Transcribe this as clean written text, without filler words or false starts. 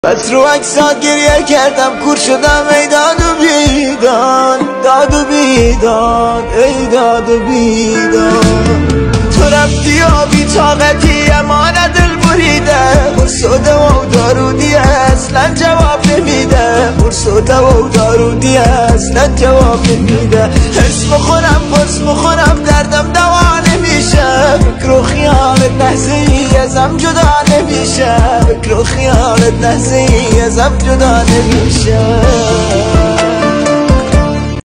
بس رو عکسات گریه کردم، کور شدم ای داد و بیداد، داد و بیداد، ای داد و بیداد. تو رفتی و بی طاقتی امان دل بریده، قرص و دوا و دارودی اصلا جواب نمیده، قرص و دوا و دارودی اصلا جواب نمیده. حس بخورم قرص بخورم دردم دوا نمیشه، فکر و خیالت لحظه ای ازم جدا نمیشه، فکر و خیالت لحظه ای ازم جدا نمیشه.